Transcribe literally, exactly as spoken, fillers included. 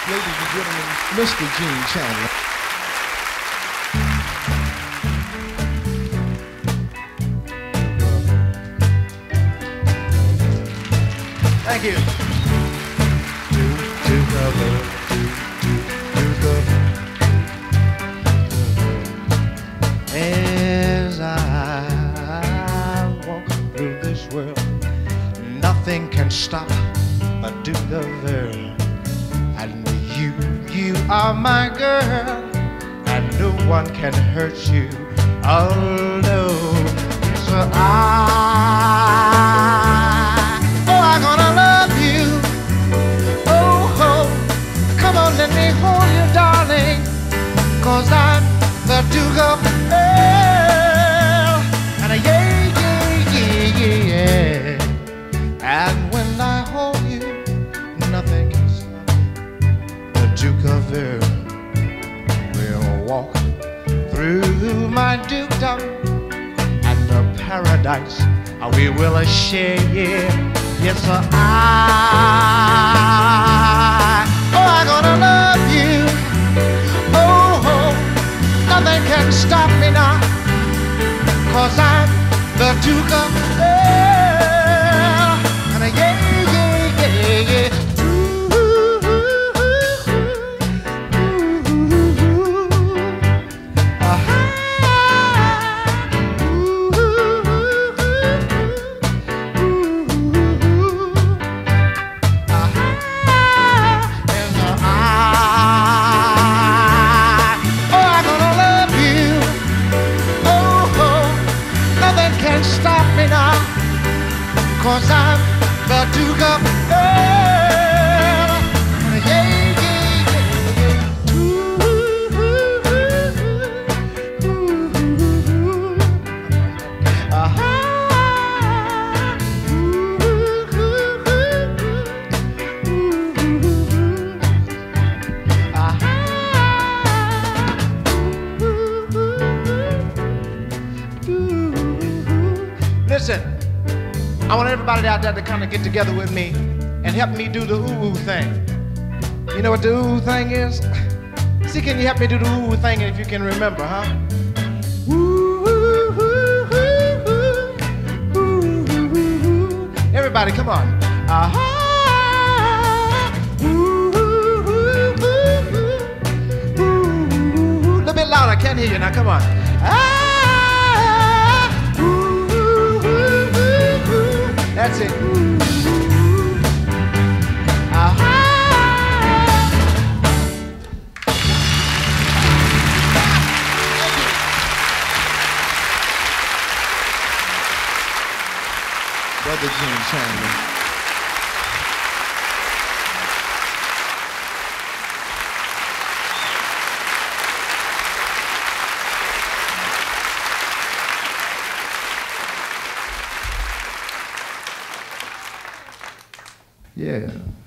Ladies and gentlemen, Mister Eugene Chandler. Thank you. To, to the love, to, to the as I walk through this world, nothing can stop but do the verb. And you, you are my girl, and no one can hurt you. Oh no, so I. Let me hold you, darling, 'cause I'm the Duke of Earl. And a yeah, yeah, yeah, yeah. And when I hold you, nothing can stop. The Duke of Earl will walk through my dukedom, and the paradise we will share, yeah. Yes, sir, I. I'm gonna love you. Oh, oh, nothing can stop me now, 'cause I'm the Duke of Earl. And yeah, yeah, yeah, yeah. Ooh, ooh, ooh, ooh, ooh. Uh-huh. Ooh, ooh, ooh, ooh, ooh. Uh-huh. Stop me now, 'cause I'm the Duke of Earl. Yeah, yeah, yeah, yeah. Ooh, ooh, ooh, ooh, ooh. Uh-huh. Ooh, ooh, ooh, ooh, ooh. Uh-huh. Listen, I want everybody out there to kind of get together with me and help me do the ooh-ooh thing. You know what the ooh thing is? See, can you help me do the ooh thing if you can remember, huh? Ooh-ooh-ooh-ooh-ooh-ooh. Everybody, come on. Uh-huh. Ooh-ooh-ooh-ooh-ooh. A little bit louder, I can't hear you now, come on. Ah! That's it. Uh-huh. Brother Eugene Chandler. Yeah.